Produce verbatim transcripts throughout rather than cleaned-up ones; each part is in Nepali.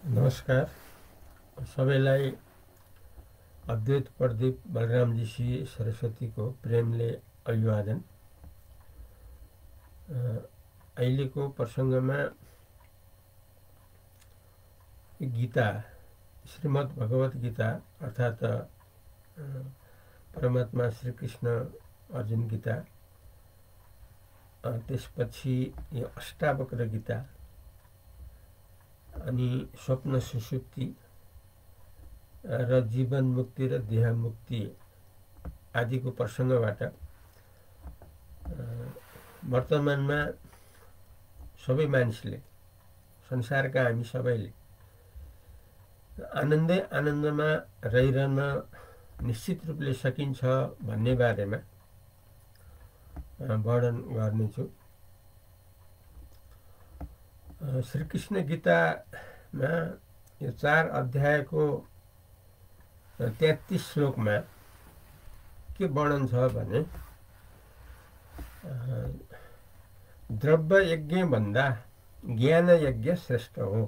नमस्कार सबैलाई अद्वैत प्रदीप बलरामजी श्री सरस्वतीको प्रेमले अभिवादन। अहिलेको प्रसङ्गमा गीता श्रीमद् भगवत गीता अर्थात् परमात्मा श्री कृष्ण अर्जुन गीता, त्यसपछि यो अष्टावक्र गीता अनि स्वप्न सुषुप्ति र जीवन मुक्ति र देह मुक्ति आदिको प्रसङ्गबाट वर्तमानमा सबै मानिसले, संसारका हामी सबैले आनन्दै आनन्दमा रहिरहन निश्चित रूपले सकिन्छ भन्ने बारेमा वर्णन गर्नेछु। श्री कृष्ण गीतामा यो चार अध्यायको तेत्तीस श्लोकमा के वर्णन छ भने, द्रव्य यज्ञ भन्दा ज्ञान यज्ञ श्रेष्ठ हो।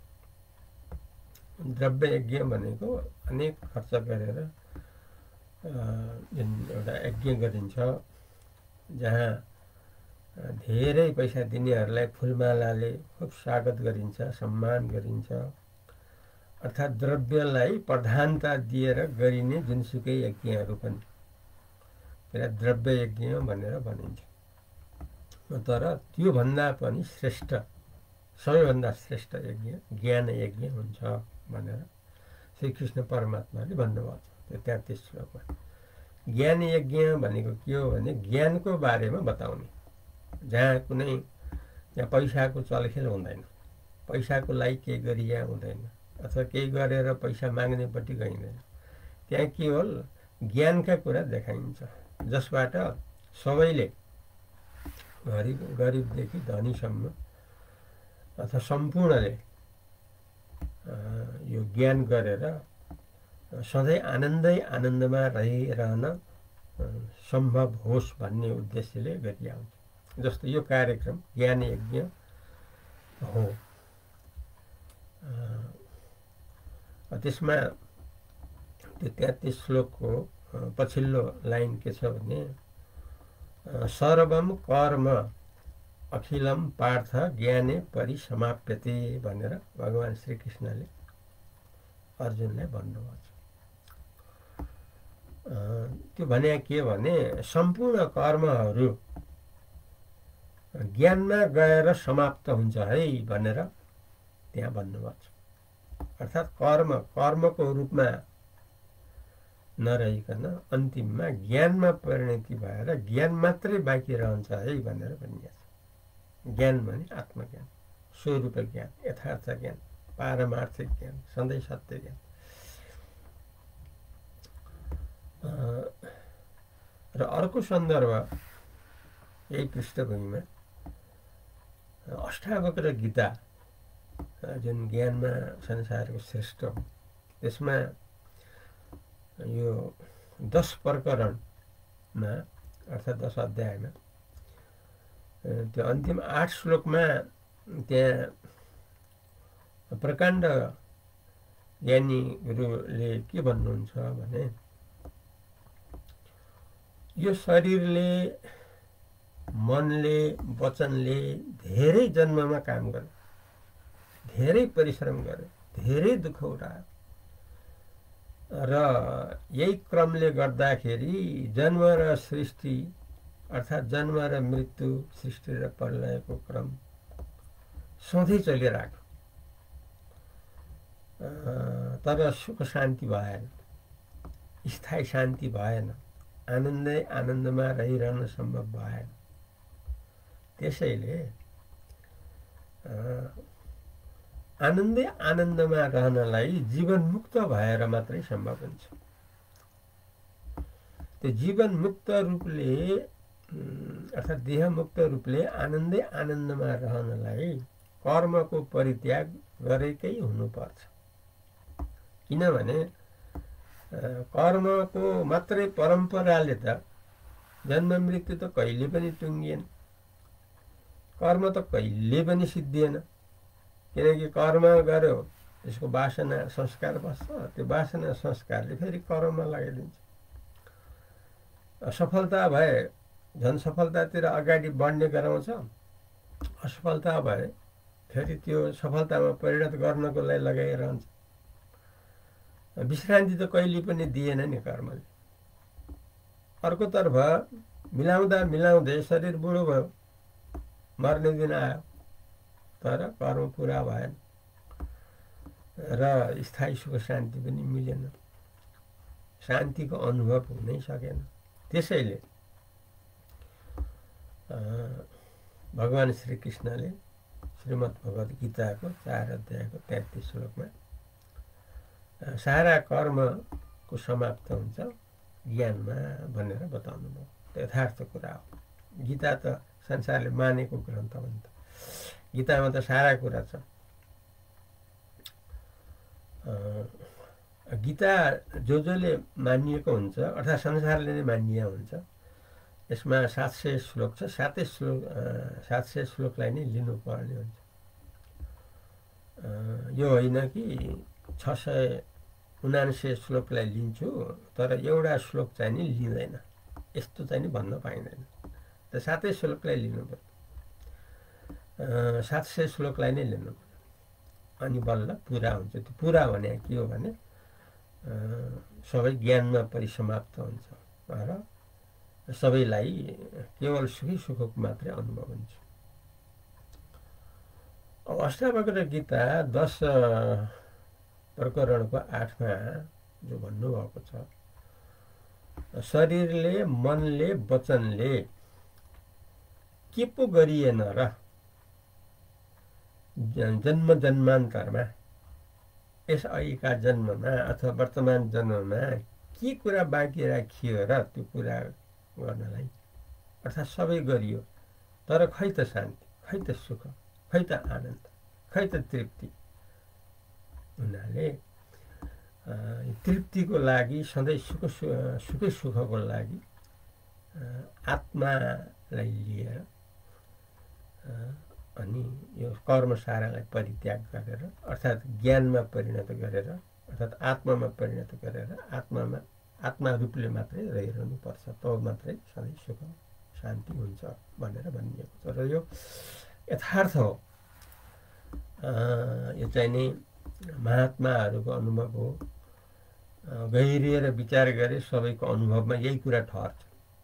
द्रव्य यज्ञ भनेको अनेक खर्च गरेर जुन एउटा यज्ञ गरिन्छ, जहाँ धेरै पैसा दिनेहरूलाई फुलमालाले खूब स्वागत गरिन्छ, सम्मान गरिन्छ। अर्थात् द्रव्यलाई प्रधानता दिएर गरिने जुनसुकै यज्ञहरू पनि त्यसलाई द्रव्य यज्ञ भनेर भनिन्छ। तर त्योभन्दा पनि श्रेष्ठ, सबैभन्दा श्रेष्ठ यज्ञ ज्ञान यज्ञ हुन्छ भनेर श्रीकृष्ण परमात्माले भन्नुभएको छ त्यो तेत्तीस श्लोकमा। ज्ञान यज्ञ भनेको के हो भने ज्ञानको बारेमा बताउने, जहाँ कुनै यहाँ पैसाको चलखेल हुँदैन, पैसाको लागि केही गरिया हुँदैन, अथवा केही गरेर पैसा माग्नेपट्टि गइँदैन। त्यहाँ केवल ज्ञानका कुरा देखाइन्छ, जसबाट सबैले गरिब गरिबदेखि धनीसम्म अथवा सम्पूर्णले यो ज्ञान गरेर सधैँ आनन्दै आनन्दमा रहिरहन सम्भव होस् भन्ने उद्देश्यले गरिआउँछ। जस्तो यो कार्यक्रम ज्ञान यज्ञ हो। त्यसमा त्यो तेत्तीस श्लोकको पछिल्लो लाइन के छ भने, सर्वम कर्म अखिलम पार्थ ज्ञाने परिसमाप्यते भनेर भगवान् श्रीकृष्णले अर्जुनलाई भन्नुभएको छ। त्यो भने के भने सम्पूर्ण कर्महरू ज्ञानमा गएर समाप्त हुन्छ है भनेर त्यहाँ भन्नुभएको छ। अर्थात् कर्म कर्मको रूपमा नरहिकन अन्तिममा ज्ञानमा परिणति भएर ज्ञान मात्रै बाँकी रहन्छ है भनेर भनिएको छ। ज्ञान भने आत्मज्ञान, स्वरूप ज्ञान, यथार्थ ज्ञान, पारमार्थिक ज्ञान, सधैँ सत्य ज्ञान। र अर्को सन्दर्भ यही पृष्ठभूमिमा अष्टावक्र गीता जुन ज्ञानमा संसारको श्रेष्ठ हो, त्यसमा यो दस प्रकरणमा अर्थात् दस अध्यायमा त्यो अन्तिम आठ श्लोकमा त्यहाँ प्रकाण्ड ज्ञानी गुरुले के भन्नुहुन्छ भने, यो शरीरले मनले वचनले धेरै जन्ममा काम गर्यो, धेरै परिश्रम गर्यो, धेरै दुःख उठायो र यही क्रमले गर्दाखेरि जन्म र सृष्टि अर्थात् जन्म र मृत्यु, सृष्टि र प्रलयको क्रम सधैँ चलिरहेको, तर सुख शान्ति भएन, स्थायी शान्ति भएन, आनन्दै आनन्दमा रहिरहन सम्भव भएन। त्यसैले आनन्दै आनन्दमा रहनलाई जीवन मुक्त भएर मात्रै सम्भव हुन्छ। त्यो जीवन मुक्त रूपले अर्थात् देह मुक्त रूपले आनन्दै आनन्दमा रहनलाई कर्मको परित्याग गरेकै हुनुपर्छ। किनभने कर्मको मात्रै परम्पराले त जन्म मृत्यु त कहिले पनि टुङ्गिएन, कर्म त कहिले पनि सिद्धिएन। किनकि कर्म गर्यो त्यसको वासना संस्कार बस्छ, त्यो वासना संस्कारले फेरि कर्ममा लगाइदिन्छ। सफलता भए झन् सफलतातिर अगाडि बढ्ने गराउँछ, असफलता भए फेरि त्यो सफलतामा परिणत गर्नको लागि लगाइरहन्छ। विश्रान्ति त कहिले पनि दिएन नि कर्मले। अर्कोतर्फ मिलाउँदा मिलाउँदै शरीर बुढो भयो, मर्ने दिन आयो, तर कर्म पुरा भएन र स्थायी सुख शान्ति पनि मिलेन, शान्तिको अनुभव हुनै सकेन। त्यसैले भगवान श्रीकृष्णले श्रीमद् भगवत गीताको चार अध्यायको तेत्तिस श्लोकमा सारा कर्मको समाप्त हुन्छ ज्ञानमा भनेर बताउनु भयो। त्यो यथार्थ कुरा हो। गीता त संसारले मानेको ग्रन्थ हो नि त। गीतामा त सारा कुरा छ। गीता जो जसले मानिएको हुन्छ अर्थात् संसारले नै मानिया हुन्छ। यसमा सात सय श्लोक छ। सातै श्लोक सात सय श्लोकलाई नै लिनुपर्ने हुन्छ। यो होइन कि छ सय उनान्सय श्लोकलाई लिन्छु तर एउटा श्लोक चाहिँ नि लिँदैन, यस्तो चाहिँ नि भन्न पाइँदैन। त सातै श्लोकलाई लिनु पर्यो, सात सय श्लोकलाई नै लिनु पर्यो, अनि बल्ल पुरा हुन्छ। त्यो पुरा भने के हो भने सबै ज्ञानमा परिसमाप्त हुन्छ र सबैलाई केवल सुखी सुखको मात्रै अनुभव हुन्छ। अब अष्टावक्र गीता दश प्रकरणको आठमा जो भन्नुभएको छ, शरीरले मनले वचनले के पो गरिएन र जन्म जन्मान्तरमा यस अहिलेका जन्ममा अथवा वर्तमान जन्ममा के कुरा बाँकी राखियो र त्यो कुरा गर्नलाई, अर्थात् सबै गरियो तर खै त शान्ति, खै त सुख, खै त आनन्द, खै त तृप्ति। हुनाले तृप्तिको लागि सधैँ सुख सुखै सुखको लागि आत्मालाई लिएर अनि यो कर्मसारालाई परित्याग गरेर अर्थात् ज्ञानमा परिणत गरेर अर्थात् आत्मामा परिणत गरेर आत्मामा आत्मा रूपले मात्रै रहिरहनुपर्छ, तब मात्रै सधैँ सुख शान्ति हुन्छ भनेर भनिएको छ। र यो यथार्थ हो। यो चाहिँ नि महात्माहरूको अनुभव हो। गहिरिएर विचार गरे सबैको अनुभवमा यही कुरा ठहर्छ।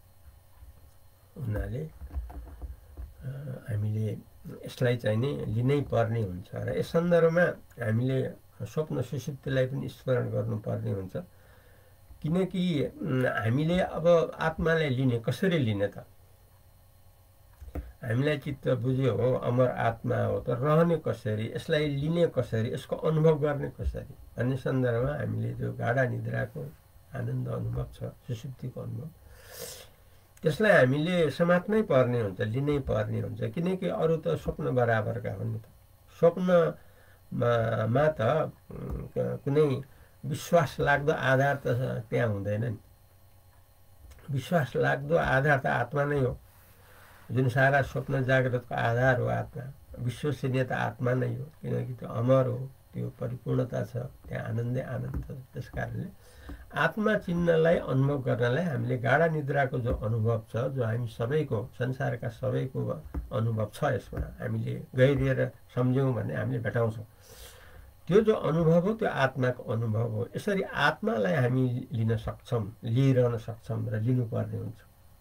हुनाले हामीले यसलाई चाहिँ नि लिनै पर्ने हुन्छ र यस सन्दर्भमा हामीले स्वप्न सुषुप्तिलाई पनि स्मरण गर्नुपर्ने हुन्छ। किनकि हामीले अब आत्मालाई लिने कसरी लिने त? हामीलाई चित्त बुझ्यो हो अमर आत्मा हो, त रहने कसरी, यसलाई लिने कसरी, यसको अनुभव गर्ने कसरी भन्ने सन्दर्भमा हामीले जो गाढा निद्राको आनन्द अनुभव छ, सुषुप्तिको अनुभव, त्यसलाई हामीले समात्नै पर्ने हुन्छ, लिनै पर्ने हुन्छ। किनकि अरू त स्वप्न बराबरका हो नि त। स्वप्नमा त कुनै विश्वास लाग्दो आधार त त्यहाँ हुँदैन नि। विश्वास लाग्दो आधार त आत्मा नै हो। जुन सारा स्वप्न जागृतको आधार हो आत्मा, विश्वसनीयता आत्मा नै हो। किनकि त्यो अमर हो, त्यो परिपूर्णता छ, त्यहाँ आनन्दै आनन्द छ। त्यस कारणले आत्मा चिन्नलाई अनुभव गर्नलाई हामीले गाढा निद्राको जो अनुभव छ, जो हामी सबैको संसारका सबैको अनुभव छ, यसमा हामीले गहिरिएर सम्झ्यौँ भने हामीले भेटाउँछौँ। त्यो जो अनुभव हो त्यो आत्माको अनुभव हो। यसरी आत्मालाई हामी लिन सक्छौँ, लिइरहन सक्छौँ र लिनुपर्ने हुन्छ।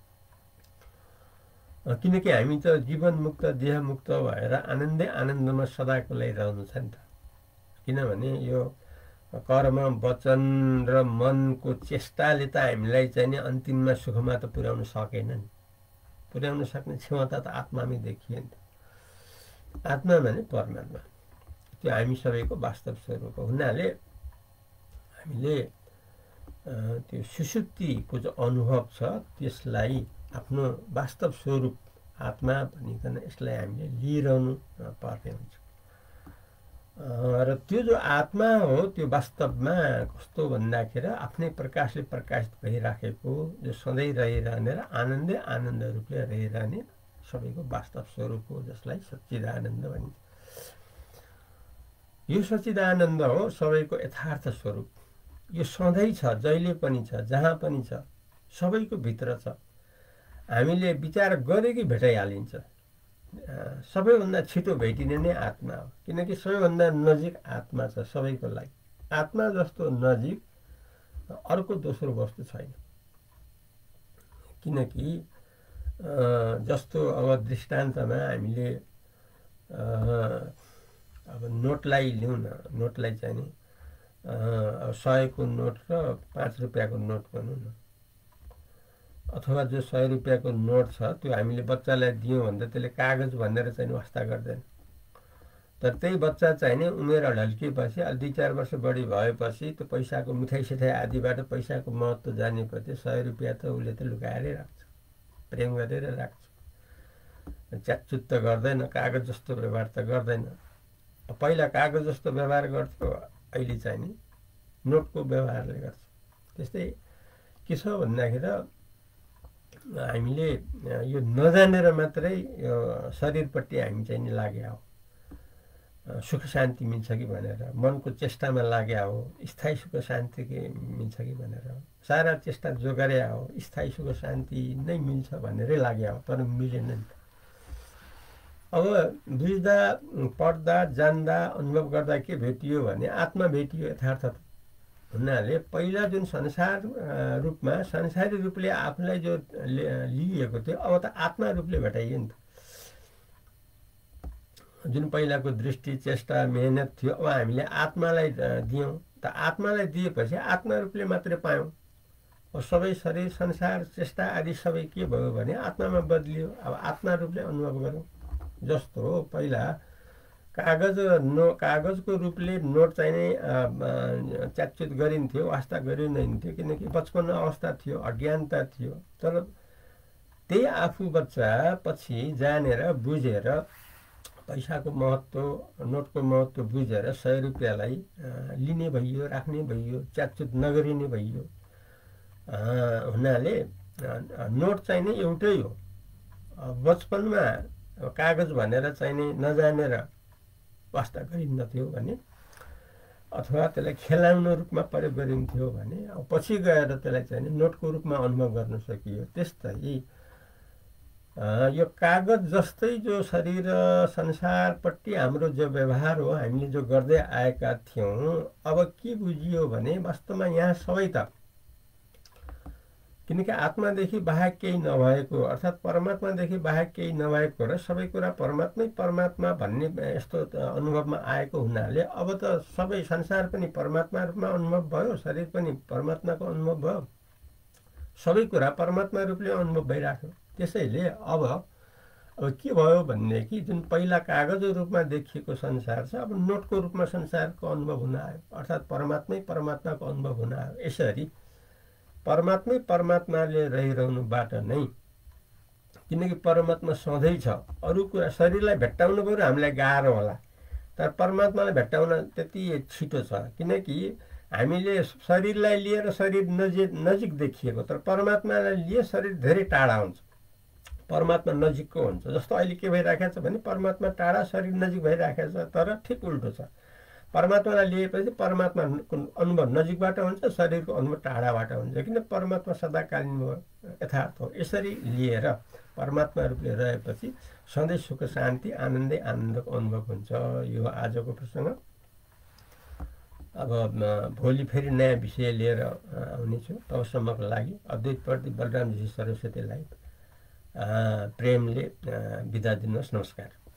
किनकि हामी त जीवनमुक्त देहमुक्त भएर आनन्दै आनन्दमा सदाको लागि रहनु छ नि त। किनभने यो कर्म वचन र मनको चेष्टाले त हामीलाई चाहिँ नि अन्तिममा सुखमा त पुर्याउन सकेन नि। पुर्याउन सक्ने क्षमता त आत्मामै देखियो नि त। आत्मा भने परमात्मा, त्यो हामी सबैको वास्तव स्वरूप हो। हुनाले हामीले त्यो सुषुप्तिको जो अनुभव छ त्यसलाई आफ्नो वास्तव स्वरूप आत्मा भनिकन यसलाई हामीले लिइरहनु पर्ने हुन्छ। र त्यो जो आत्मा हो त्यो वास्तवमा कस्तो भन्दाखेरि आफ्नै प्रकाशले प्रकाशित भइराखेको, जो सधैँ रहिरहने र आनन्दै आनन्द रूपले रहिरहने सबैको वास्तव स्वरूप हो, जसलाई सच्चिदानन्द भनिन्छ। यो सच्चिदानन्द हो सबैको यथार्थ स्वरूप। यो सधैँ छ, जहिले पनि छ, जहाँ पनि छ, सबैको भित्र छ। हामीले विचार गरेकै भेटाइहालिन्छ। सबैभन्दा छिटो भेटिने नै आत्मा हो, किनकि सबैभन्दा नजिक आत्मा छ सबैको लागि। आत्मा जस्तो नजिक अर्को दोस्रो वस्तु छैन। किनकि जस्तो अब दृष्टान्तमा हामीले अब नोटलाई लिउँ न, नोटलाई चाहिँ नि अब सयको नोट र पाँच रुपियाँको नोट भनौँ न, अथवा जो सय रुपियाँको नोट छ त्यो हामीले बच्चालाई दियौँ भन्दा त्यसले कागज भनेर चाहिँ वास्ता गर्दैन। तर त्यही बच्चा चाहिँ नि उमेर ढल्किएपछि अलि दुई चार वर्ष बढी भएपछि त्यो पैसाको मिठाई सिठाई आदिबाट पैसाको महत्त्व जानेपछि सय रुपियाँ त उसले त लुकाएरै राख्छ, प्रेम गरेर राख्छ, च्याकचुत त गर्दैन, कागज जस्तो व्यवहार त गर्दैन। पहिला कागज जस्तो व्यवहार गर्थ्यो, अहिले चाहिँ नि नोटको व्यवहारले गर्छ। त्यस्तै के छ भन्दाखेरि हामीले यो नजानेर मात्रै यो शरीरपट्टि हामी चाहिँ नि लाग्या हो, सुख शान्ति मिल्छ कि भनेर, मनको चेष्टामा लाग्या हो, स्थायी सुख शान्ति के मिल्छ कि भनेर, सारा चेष्टा जो गरे हो स्थायी सुख शान्ति नै मिल्छ भनेरै लाग्या हो, तर मिलेन नि। अब बुझ्दा पढ्दा जान्दा अनुभव गर्दा के भेटियो भने आत्मा भेटियो यथार्थ हुनाले पहिला जुन संसार रूपमा संसारी रूपले आफूलाई जो लिएको थियो अब त आत्मा रूपले भेटाइयो नि त। जुन पहिलाको दृष्टि चेष्टा मेहनत थियो अब हामीले आत्मालाई दियौँ त, आत्मालाई दिएपछि आत्मा रूपले मात्रै पायौँ। अब सबै शरीर संसार चेष्टा आदि सबै के भयो भने आत्मामा बदलियो। अब आत्मा रूपले अनुभव गरौँ। जस्तो हो पहिला कागज नो कागजको रूपले नोट चाहिँ नै च्याकचुत गरिन्थ्यो, वास्ता गरिँदैन्थ्यो, किनकि बचपन अवस्था थियो, अज्ञानता थियो। तर त्यही आफू बच्चा पछि जानेर बुझेर पैसाको महत्त्व, नोटको महत्त्व बुझेर सय रुपियाँलाई लिने भइयो, राख्ने भइयो, च्याकचुत नगरिने भइयो। हुनाले नोट चाहिँ नै एउटै हो। बचपनमा कागज भनेर चाहिँ नि नजानेर वास्ता गरिन्थ्यो भने अथवा त्यसलाई खेलाउन रूपमा प्रयोग गरिन्थ्यो भने अब पछि गएर त्यसलाई चाहिँ नि नोटको रूपमा अनुभव गर्न सकियो। त्यस्तै यो कागज जस्तै जो शरीर संसारपट्टि हाम्रो जो व्यवहार हो हामीले जो गर्दै आएका थियौँ, अब के बुझियो भने वास्तवमा यहाँ सबै त किनकि आत्मादेखि बाहेक केही नभएको अर्थात् परमात्मादेखि बाहेक केही नभएको र सबै कुरा परमात्मै परमात्मा भन्ने यस्तो अनुभवमा आएको हुनाले अब त सबै संसार पनि परमात्मा रूपमा अनुभव भयो, शरीर पनि परमात्माको अनुभव भयो, सबै कुरा परमात्मा रूपले अनुभव भइराख्यो। त्यसैले अब अब के भयो भनेदेखि जुन पहिला कागज रूपमा देखिएको संसार छ अब नोटको रूपमा संसारको अनुभव हुन आयो, अर्थात् परमात्मै परमात्माको अनुभव हुन आयो। यसरी परमात्मै परमात्माले रहिरहनुबाट नै, किनकि परमात्मा सधैँ छ, अरू कुरा शरीरलाई भेट्टाउनु पऱ्यो हामीलाई गाह्रो होला, तर परमात्मालाई भेट्टाउन त्यति छिटो छ। किनकि हामीले शरीरलाई लिएर शरीर नजिक नजिक देखिएको, तर परमात्मालाई लिए शरीर धेरै टाढा हुन्छ, परमात्मा नजिकको हुन्छ। जस्तो अहिले के भइराखेको छ भने परमात्मा टाढा शरीर नजिक भइराखेको छ, तर ठिक उल्टो छ। परमात्मालाई लिएपछि परमात्माको अनुभव नजिकबाट हुन्छ, शरीरको अनुभव टाढाबाट हुन्छ, किन परमात्मा सदाकालीन हो, यथार्थ हो। यसरी लिएर परमात्मा रूपले रहेपछि सधैँ सुख शान्ति आनन्दै आनन्दको अनुभव हुन्छ। यो आजको प्रसङ्ग। अब भोलि फेरि नयाँ विषय लिएर आउनेछु। तबसम्मको लागि अद्वैत प्रदीप बलरामजी सरस्वतीलाई प्रेमले बिदा दिनुहोस्। नमस्कार।